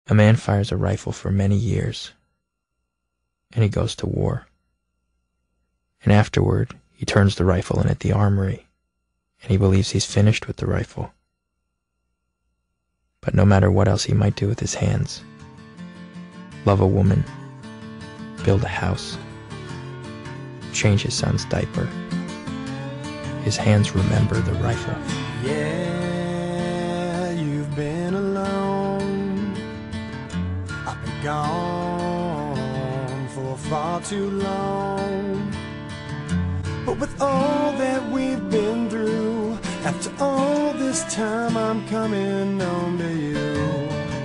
A man fires a rifle for many years, and he goes to war. And afterward, he turns the rifle in at the armory, and he believes he's finished with the rifle. But no matter what else he might do with his hands, love a woman, build a house, change his son's diaper, his hands remember the rifle. Yeah, you've been alone. I've been gone for far too long. But with all that we've been through, after all this time I'm coming home to you.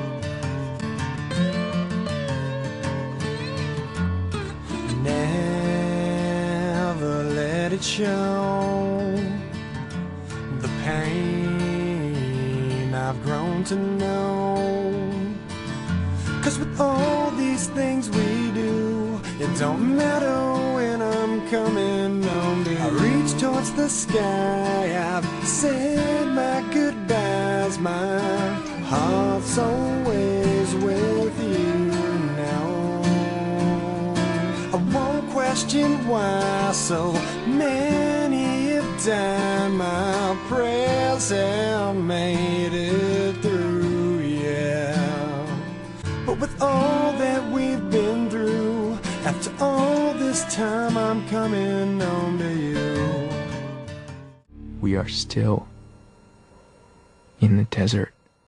Never let it show the pain I've grown to know. 'Cause with all these things we do, it don't matter when I'm coming home to you. I reach towards the sky, I've said my goodbyes, my heart's always with you now. I won't question why so many have died, my prayers have made it through, yeah. But with all that we've been through, after all this time I'm coming home to you. We are still in the desert.